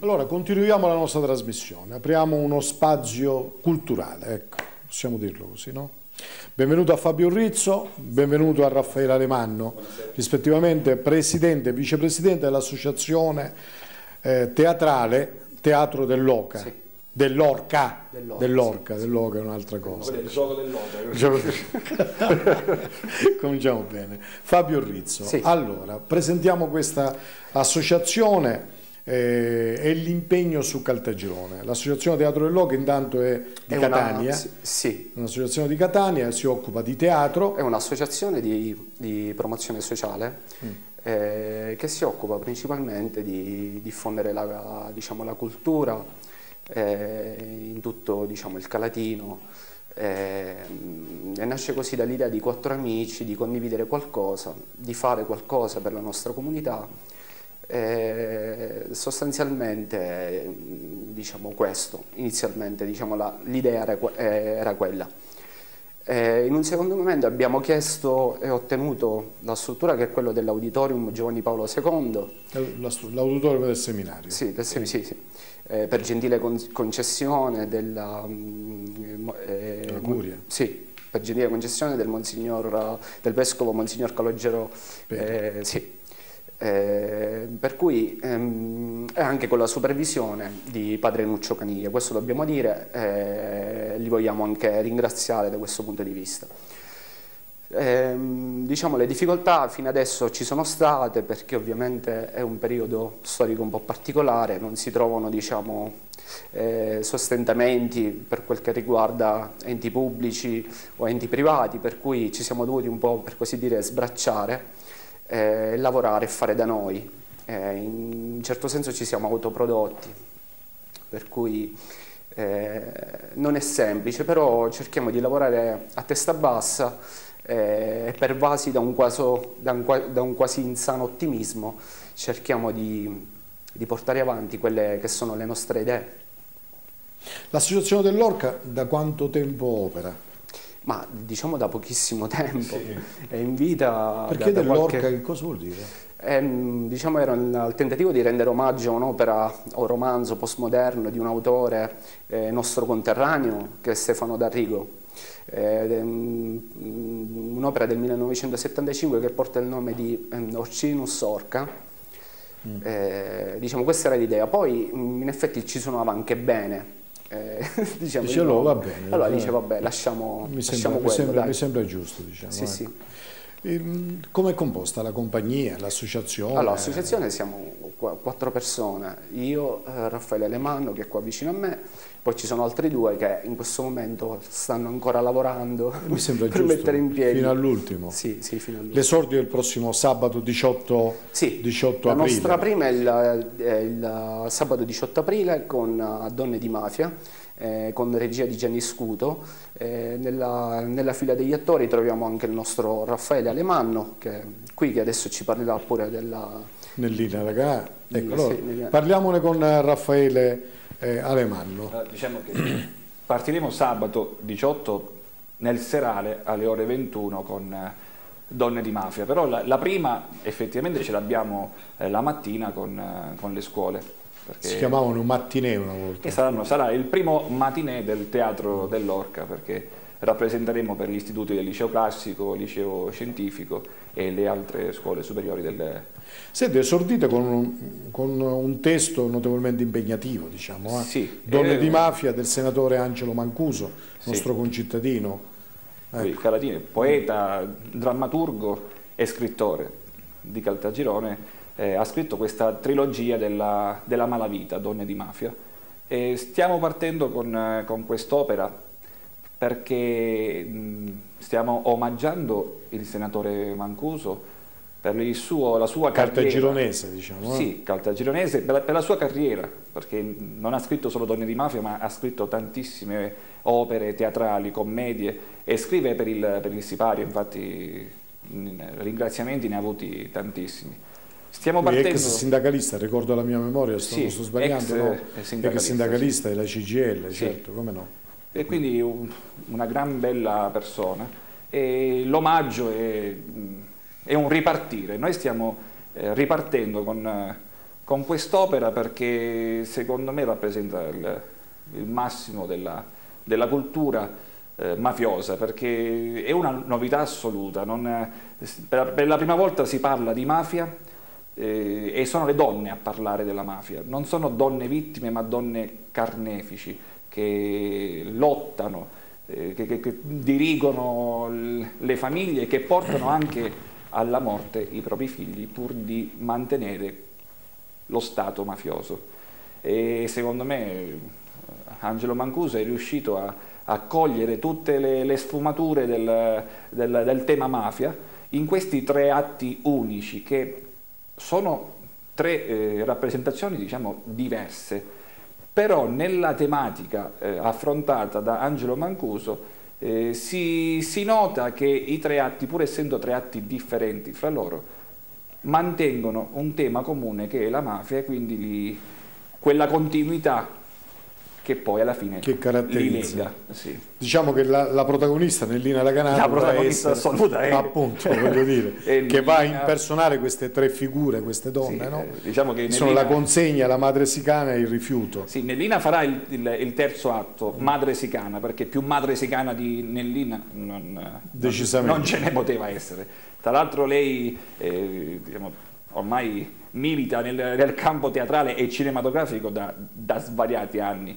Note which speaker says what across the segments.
Speaker 1: Allora, continuiamo la nostra trasmissione, apriamo uno spazio culturale, ecco, possiamo dirlo così, no? Benvenuto a Fabio Rizzo, benvenuto a Raffaele Alemanno, rispettivamente presidente e vicepresidente dell'associazione teatrale Teatro dell'Oca. Sì. Dell'Orca è un'altra cosa.
Speaker 2: Il gioco dell'Oca.
Speaker 1: Cominciamo bene. Fabio Rizzo,
Speaker 3: sì.
Speaker 1: Allora, presentiamo questa associazione e l'impegno su Caltagirone. L'associazione Teatro dell'Oca intanto è di Catania, un'associazione di Catania, si occupa di teatro.
Speaker 3: È un'associazione di promozione sociale che si occupa principalmente di diffondere la cultura in tutto il Calatino, e nasce così dall'idea di 4 amici di condividere qualcosa, di fare qualcosa per la nostra comunità. Sostanzialmente questo, inizialmente l'idea era quella. In un secondo momento abbiamo chiesto e ottenuto la struttura che è quello dell'Auditorium Giovanni Paolo II.
Speaker 1: L'auditorium del seminario.
Speaker 3: Sì, per gentile concessione della
Speaker 1: Curia.
Speaker 3: Sì, per gentile concessione del vescovo Monsignor Calogero. Per cui anche con la supervisione di padre Nuccio Caniglia, questo dobbiamo dire, li vogliamo anche ringraziare da questo punto di vista. Le difficoltà fino adesso ci sono state perché ovviamente è un periodo storico un po' particolare, non si trovano sostentamenti per quel che riguarda enti pubblici o enti privati, per cui ci siamo dovuti un po', per così dire, sbracciare, lavorare e fare da noi. In un certo senso ci siamo autoprodotti, per cui non è semplice, però cerchiamo di lavorare a testa bassa, pervasi da un quasi insano ottimismo, cerchiamo di portare avanti quelle che sono le nostre idee.
Speaker 1: L'associazione dell'Orca da quanto tempo opera?
Speaker 3: Ma da pochissimo tempo, è in vita.
Speaker 1: Perché dell'Orca che cosa vuol dire?
Speaker 3: Era il tentativo di rendere omaggio a un'opera o romanzo postmoderno di un autore nostro conterraneo che è Stefano D'Arrigo. Un'opera del 1975 che porta il nome di Orcinus Orca. Questa era l'idea. Poi in effetti ci suonava anche bene.
Speaker 1: Va bene.
Speaker 3: Allora dice vabbè, lasciamo
Speaker 1: mi sembra giusto,
Speaker 3: Sì.
Speaker 1: Come è composta la compagnia, l'associazione?
Speaker 3: Allora, l'associazione siamo 4 persone, io, Raffaele Alemanno che è qua vicino a me, poi ci sono altri 2 che in questo momento stanno ancora lavorando
Speaker 1: mi sembra
Speaker 3: per mettere in piedi.
Speaker 1: Fino all'ultimo.
Speaker 3: Sì, fino all'ultimo.
Speaker 1: L'esordio è il prossimo sabato 18 aprile.
Speaker 3: La nostra prima è il sabato 18 aprile con Donne di Mafia, con regia di Gianni Scuto. Nella fila degli attori troviamo anche il nostro Raffaele Alemanno, che adesso ci parlerà pure
Speaker 1: nell'Ina, raga. Ecco, allora, parliamone con Raffaele Alemanno.
Speaker 2: Diciamo che partiremo sabato 18 nel serale alle ore 21 con Donne di Mafia, però la prima effettivamente ce l'abbiamo la mattina con le scuole.
Speaker 1: Si chiamavano mattinè una volta.
Speaker 2: E sarà il primo matinè del Teatro dell'Orca, perché rappresenteremo per gli istituti del liceo classico, liceo scientifico e le altre scuole superiori del...
Speaker 1: Senti, esordite con un testo notevolmente impegnativo,
Speaker 2: Sì.
Speaker 1: Donne di Mafia del senatore Angelo Mancuso, nostro concittadino.
Speaker 2: Ecco. Calatini, poeta, drammaturgo e scrittore di Caltagirone. Ha scritto questa trilogia della malavita, Donne di Mafia, e stiamo partendo con quest'opera perché stiamo omaggiando il senatore Mancuso per la sua
Speaker 1: caltagironese,
Speaker 2: carriera. Sì, caltagironese per la sua carriera, perché non ha scritto solo Donne di Mafia, ma ha scritto tantissime opere teatrali, commedie, e scrive per il sipario, infatti ringraziamenti ne ha avuti tantissimi. Stiamo partendo...
Speaker 1: Ex sindacalista, ricordo la mia memoria, sto sbagliando, ex sindacalista della CGIL, certo, come no.
Speaker 2: E quindi una gran bella persona, e l'omaggio è un ripartire. Noi stiamo ripartendo con con quest'opera perché secondo me rappresenta il massimo della cultura mafiosa, perché è una novità assoluta. Per la prima volta si parla di mafia e sono le donne a parlare della mafia, non sono donne vittime ma donne carnefici che lottano, che dirigono le famiglie, che portano anche alla morte i propri figli pur di mantenere lo Stato mafioso. E secondo me Angelo Mancuso è riuscito a cogliere tutte le sfumature del tema mafia in questi 3 atti unici, che sono 3 rappresentazioni, diciamo, diverse, però nella tematica affrontata da Angelo Mancuso si nota che i 3 atti, pur essendo 3 atti differenti fra loro, mantengono un tema comune che è la mafia, e quindi quella continuità che poi alla fine
Speaker 1: che caratterizza.
Speaker 2: li lega. Sì.
Speaker 1: Diciamo che la protagonista Nellina la Canale,
Speaker 2: la protagonista assoluta è
Speaker 1: appunto, voglio dire, che va a impersonare queste 3 figure, queste donne,
Speaker 2: sì,
Speaker 1: no?
Speaker 2: Diciamo che
Speaker 1: sono la consegna, la madre sicana e il rifiuto.
Speaker 2: Sì, Nellina farà il terzo atto, madre sicana, perché più madre sicana di Nellina
Speaker 1: decisamente
Speaker 2: non ce ne poteva essere. Tra l'altro lei diciamo, ormai milita nel campo teatrale e cinematografico da svariati anni,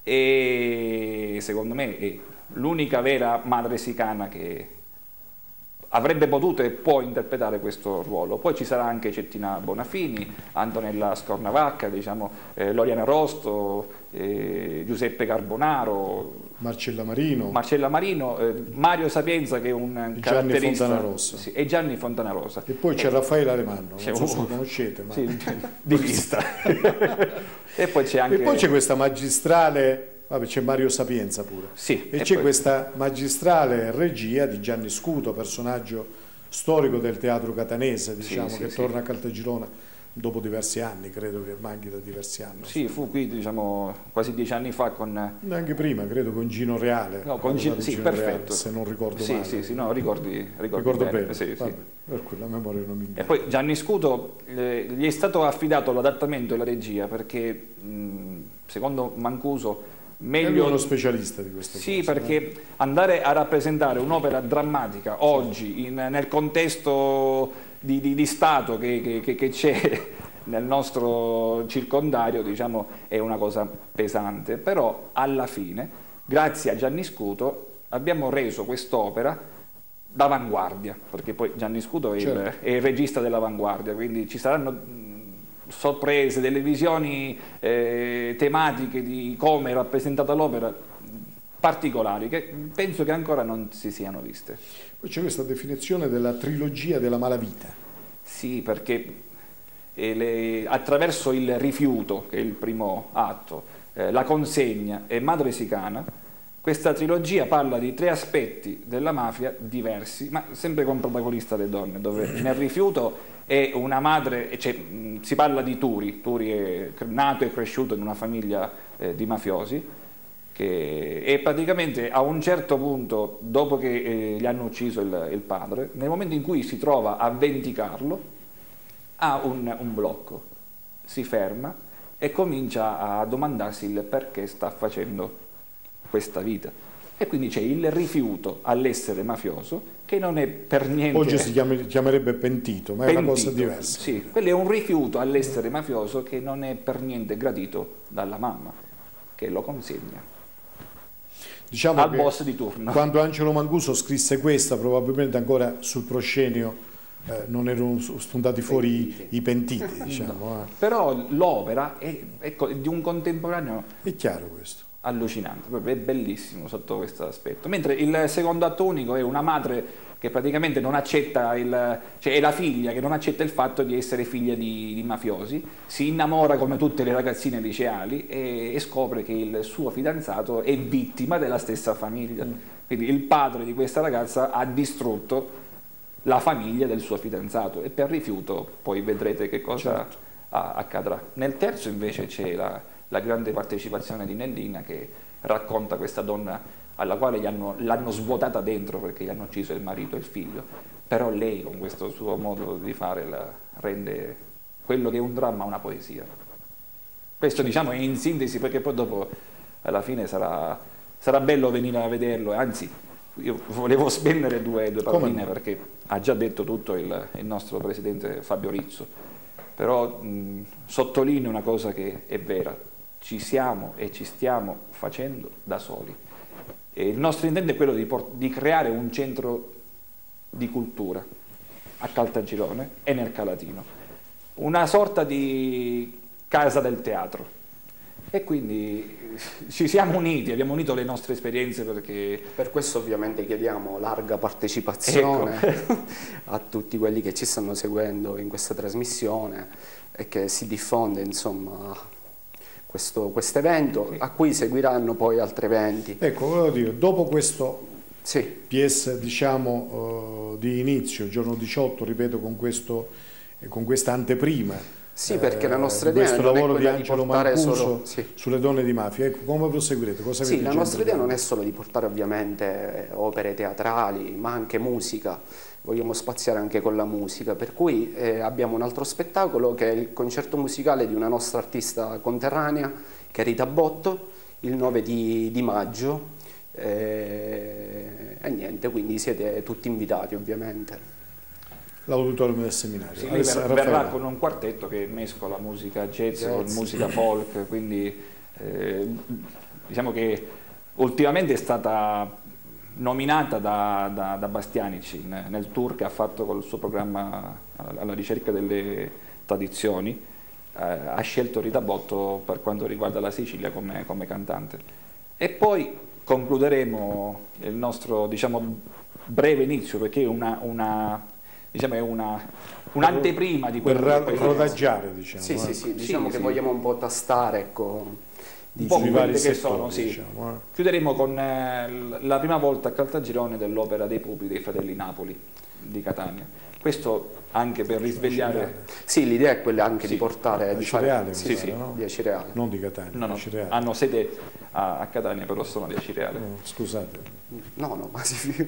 Speaker 2: e secondo me è l'unica vera madre sicana che avrebbe potuto e può interpretare questo ruolo. Poi ci sarà anche Cettina Bonafini, Antonella Scornavacca, diciamo, Loriana Rosto, Giuseppe Carbonaro,
Speaker 1: Marcella Marino,
Speaker 2: Mario Sapienza, che è un caratterista,
Speaker 1: Fontanarossa.
Speaker 2: Sì, e Gianni Fontanarosa.
Speaker 1: E poi c'è Raffaele Alemanno, non so se lo conoscete, ma
Speaker 2: sì, di vista. E poi c'è
Speaker 1: questa magistrale. Vabbè, c'è Mario Sapienza pure.
Speaker 2: Sì,
Speaker 1: e c'è questa magistrale regia di Gianni Scuto, personaggio storico del teatro catanese, diciamo, che torna a Caltagirone dopo diversi anni, credo che manchi da diversi anni.
Speaker 2: Sì, fu qui, diciamo, quasi 10 anni fa con...
Speaker 1: Anche prima, credo, con Gino Reale.
Speaker 2: No, con Gino, sì, perfetto.
Speaker 1: Reale, se non ricordo male.
Speaker 2: Sì, no, ricordo bene. Sì,
Speaker 1: vabbè, per cui la memoria non mi inganna.
Speaker 2: E poi Gianni Scuto gli è stato affidato l'adattamento e la regia perché, secondo Mancuso, meglio...
Speaker 1: È uno specialista di queste cose.
Speaker 2: Sì, perché andare a rappresentare un'opera drammatica oggi nel contesto di Stato che c'è nel nostro circondario, diciamo, è una cosa pesante, però alla fine, grazie a Gianni Scuto, abbiamo reso quest'opera d'avanguardia, perché poi Gianni Scuto è,
Speaker 1: certo,
Speaker 2: è il regista dell'avanguardia, quindi ci saranno sorprese, delle visioni tematiche di come è rappresentata l'opera particolari che penso che ancora non si siano viste.
Speaker 1: Poi c'è questa definizione della trilogia della malavita.
Speaker 2: Sì, perché attraverso il rifiuto, che è il primo atto, la consegna e Madre Sicana, questa trilogia parla di 3 aspetti della mafia diversi, ma sempre con protagonista le donne, dove nel rifiuto è una madre, cioè, si parla di Turi è nato e cresciuto in una famiglia di mafiosi, e praticamente a un certo punto, dopo che gli hanno ucciso il padre, nel momento in cui si trova a vendicarlo, ha un blocco, si ferma e comincia a domandarsi il perché sta facendo questa vita. E quindi c'è il rifiuto all'essere mafioso, che non è per niente...
Speaker 1: Oggi si chiamerebbe pentito, ma è una cosa diversa.
Speaker 2: Sì, quello è un rifiuto all'essere mafioso che non è per niente gradito dalla mamma, che lo consegna.
Speaker 1: Diciamo
Speaker 2: al boss di turno.
Speaker 1: Quando Angelo Mancuso scrisse questa, probabilmente ancora sul proscenio non erano spuntati fuori i pentiti, diciamo.
Speaker 2: No. Però l'opera è di un contemporaneo...
Speaker 1: È chiaro questo.
Speaker 2: Allucinante, proprio, è bellissimo sotto questo aspetto. Mentre il secondo atto unico è una madre che praticamente non accetta cioè è la figlia che non accetta il fatto di essere figlia di mafiosi, si innamora come tutte le ragazzine liceali e scopre che il suo fidanzato è vittima della stessa famiglia. Quindi il padre di questa ragazza ha distrutto la famiglia del suo fidanzato, e per rifiuto poi vedrete che cosa accadrà. Nel terzo invece c'è la grande partecipazione di Nellina, che racconta questa donna alla quale l'hanno svuotata dentro perché gli hanno ucciso il marito e il figlio, però lei con questo suo modo di fare la rende quello che è un dramma a una poesia. Questo diciamo è in sintesi, perché poi dopo alla fine sarà bello venire a vederlo, anzi io volevo spendere due paroline perché ha già detto tutto il nostro presidente Fabio Rizzo, però sottolineo una cosa che è vera: ci siamo e ci stiamo facendo da soli, e il nostro intento è quello di creare un centro di cultura a Caltagirone e nel Calatino, una sorta di casa del teatro, e quindi ci siamo uniti, abbiamo unito le nostre esperienze, perché
Speaker 3: per questo ovviamente chiediamo larga partecipazione, ecco, a tutti quelli che ci stanno seguendo in questa trasmissione e che si diffonde insomma questo evento, a cui seguiranno poi altri eventi.
Speaker 1: Ecco, volevo dire, dopo questo
Speaker 3: sì.
Speaker 1: PS diciamo di inizio, giorno 18, ripeto, con questa anteprima,
Speaker 3: sì, perché la nostra idea
Speaker 1: questo
Speaker 3: non
Speaker 1: lavoro
Speaker 3: è
Speaker 1: di Angelo Mancuso
Speaker 3: sì,
Speaker 1: sulle donne di mafia, ecco, come proseguirete? Cosa
Speaker 3: sì, la nostra idea non è
Speaker 1: è
Speaker 3: solo di portare ovviamente opere teatrali, ma anche musica. Vogliamo spaziare anche con la musica, per cui abbiamo un altro spettacolo che è il concerto musicale di una nostra artista conterranea, che è Rita Botto, il 9 di maggio, e niente, quindi siete tutti invitati ovviamente.
Speaker 1: L'auditorium del seminario.
Speaker 2: Sì, verrà con un quartetto che mescola musica jazz con musica folk, quindi diciamo che ultimamente è stata nominata da Bastianici nel tour che ha fatto col suo programma alla ricerca delle tradizioni, ha scelto Rita Botto per quanto riguarda la Sicilia come cantante. E poi concluderemo il nostro, diciamo, breve inizio, perché è diciamo è un'anteprima di quello
Speaker 1: per rodaggiare, diciamo.
Speaker 3: Sì, diciamo che vogliamo un po' tastare, ecco,
Speaker 2: un po'
Speaker 1: i
Speaker 2: quelli
Speaker 1: vari
Speaker 2: che
Speaker 1: settori,
Speaker 2: sono, sì.
Speaker 1: diciamo,
Speaker 2: Chiuderemo con la prima volta a Caltagirone dell'opera dei pupi dei Fratelli Napoli di Catania. Questo anche per risvegliare.
Speaker 3: Sì, l'idea è quella anche di portare di
Speaker 1: Acireale,
Speaker 3: fare,
Speaker 1: no?
Speaker 3: di Acireale.
Speaker 1: Non di Catania,
Speaker 2: No,
Speaker 1: Acireale.
Speaker 2: hanno sede a Catania, però sono di Acireale.
Speaker 1: No, scusate.
Speaker 3: No, ma si...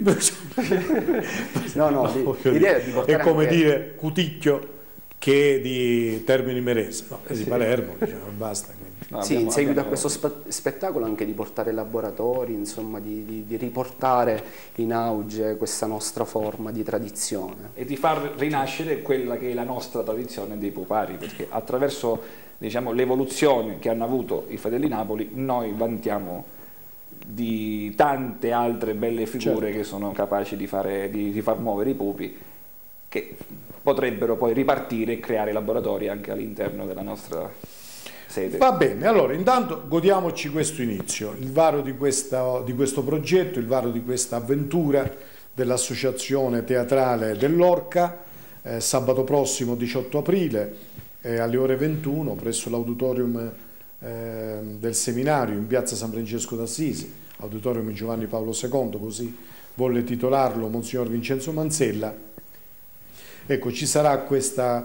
Speaker 3: no, l'idea è di portare
Speaker 1: è come
Speaker 3: anche...
Speaker 1: dire Cuticchio che è di Termini Imerese, no, è di Palermo, diciamo, basta.
Speaker 2: No,
Speaker 3: sì, in seguito a questo spettacolo anche di portare laboratori, insomma, di riportare in auge questa nostra forma di tradizione.
Speaker 2: E di far rinascere quella che è la nostra tradizione dei pupari, perché attraverso, diciamo, l'evoluzione che hanno avuto i Fratelli Napoli noi vantiamo di tante altre belle figure, certo, che sono capaci di far muovere i pupi, che potrebbero poi ripartire e creare laboratori anche all'interno della nostra sede.
Speaker 1: Va bene, allora intanto godiamoci questo inizio, il varo di questo progetto, il varo di questa avventura dell'Associazione Teatrale dell'Orca, sabato prossimo 18 aprile alle ore 21 presso l'auditorium del seminario in piazza San Francesco d'Assisi, auditorium Giovanni Paolo II, così volle titolarlo Monsignor Vincenzo Manzella. Ecco, ci sarà questa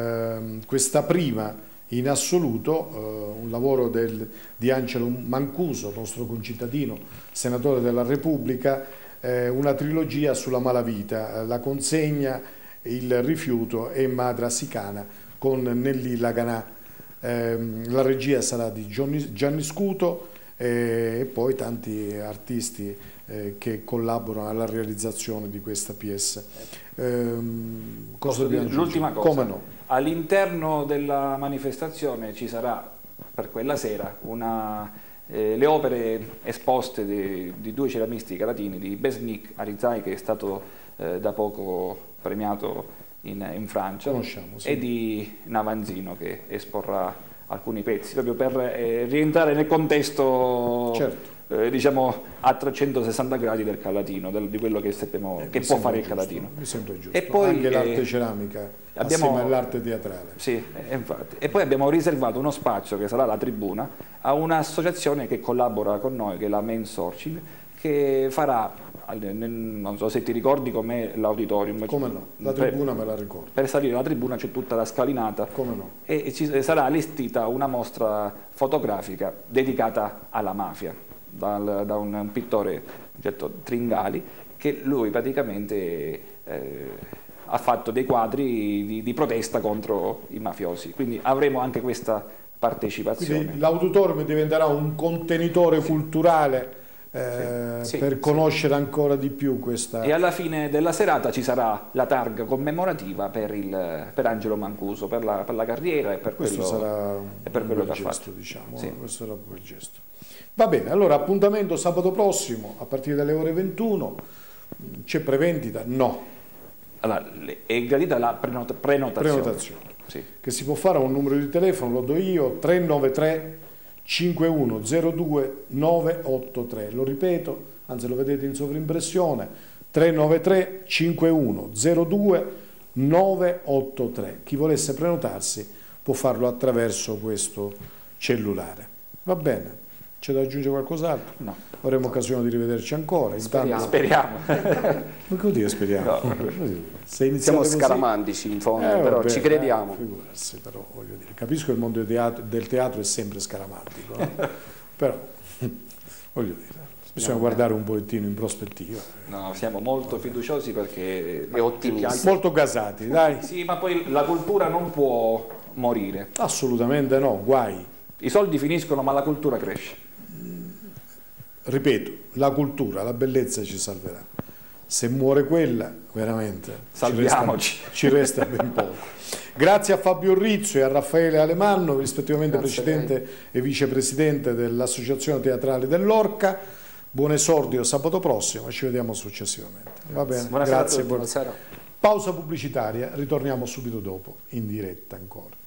Speaker 1: prima in assoluto, un lavoro di Angelo Mancuso, nostro concittadino, senatore della Repubblica, una trilogia sulla malavita, la consegna, il rifiuto e Madra Sicana con Nelly Laganà. La regia sarà di Gianni Scuto e poi tanti artisti che collaborano alla realizzazione di questa pièce.
Speaker 2: L'ultima cosa,
Speaker 1: come no?
Speaker 2: All'interno della manifestazione ci sarà per quella sera le opere esposte di due ceramisti calatini, di Besnik Arizai, che è stato da poco premiato in Francia,
Speaker 1: sì,
Speaker 2: e di Navanzino, che esporrà alcuni pezzi proprio per rientrare nel contesto, certo, diciamo a 360 gradi del Calatino, di quello che sappiamo che può fare il Calatino.
Speaker 1: Mi sembra giusto.
Speaker 2: E poi
Speaker 1: anche l'arte ceramica assieme all'arte teatrale.
Speaker 2: Sì, infatti. E poi abbiamo riservato uno spazio che sarà la tribuna a un'associazione che collabora con noi, che è la Men's Orchid, che farà, non so se ti ricordi com'è l'auditorium.
Speaker 1: Come no, la tribuna me la ricordo.
Speaker 2: Per salire alla tribuna c'è tutta la scalinata.
Speaker 1: Come no.
Speaker 2: E ci sarà allestita una mostra fotografica dedicata alla mafia da un pittore, certo, Tringali, che lui praticamente ha fatto dei quadri di protesta contro i mafiosi, quindi avremo anche questa partecipazione.
Speaker 1: Quindi l'auditorium diventerà un contenitore culturale per conoscere ancora di più questa...
Speaker 2: E alla fine della serata ci sarà la targa commemorativa per Angelo Mancuso, per la carriera e per
Speaker 1: questo
Speaker 2: quello,
Speaker 1: sarà
Speaker 2: e per quello che ha
Speaker 1: gesto,
Speaker 2: fatto.
Speaker 1: diciamo,
Speaker 2: Sì.
Speaker 1: questo sarà un bel gesto. Va bene, allora appuntamento sabato prossimo a partire dalle ore 21. C'è prevendita? No.
Speaker 2: Allora, è gradita la prenotazione. Sì.
Speaker 1: Che si può fare a un numero di telefono, lo do io, 393 5102 983. Lo ripeto, anzi lo vedete in sovrimpressione, 393 5102 983. Chi volesse prenotarsi può farlo attraverso questo cellulare. Va bene? C'è da aggiungere qualcos'altro?
Speaker 2: No.
Speaker 1: Avremo occasione di rivederci ancora.
Speaker 3: Speriamo.
Speaker 2: Speriamo.
Speaker 1: Ma che dire speriamo?
Speaker 2: No.
Speaker 1: Siamo
Speaker 3: Siamo scaramantici in fondo, però
Speaker 1: vabbè,
Speaker 3: ci crediamo.
Speaker 1: Figurarsi, però voglio dire, capisco che il mondo del teatro è sempre scaramantico, no? Però voglio dire, bisogna guardare un pochettino in prospettiva.
Speaker 2: No, siamo molto fiduciosi perché...
Speaker 3: E ottimisti.
Speaker 1: Molto gasati, dai.
Speaker 2: Sì, ma poi la cultura non può morire.
Speaker 1: Assolutamente no, guai.
Speaker 2: I soldi finiscono, ma la cultura cresce.
Speaker 1: Ripeto, la cultura, la bellezza ci salverà. Se muore quella, veramente
Speaker 2: Salviamoci.
Speaker 1: ci resta ben poco. Grazie a Fabio Rizzo e a Raffaele Alemanno, rispettivamente
Speaker 3: Grazie
Speaker 1: presidente e vicepresidente dell'Associazione Teatrale dell'Orca. Buon esordio sabato prossimo, ci vediamo successivamente. Va bene,
Speaker 2: Buonasera a
Speaker 1: grazie.
Speaker 2: tutti.
Speaker 3: Buonasera.
Speaker 1: Pausa pubblicitaria, ritorniamo subito dopo, in diretta ancora.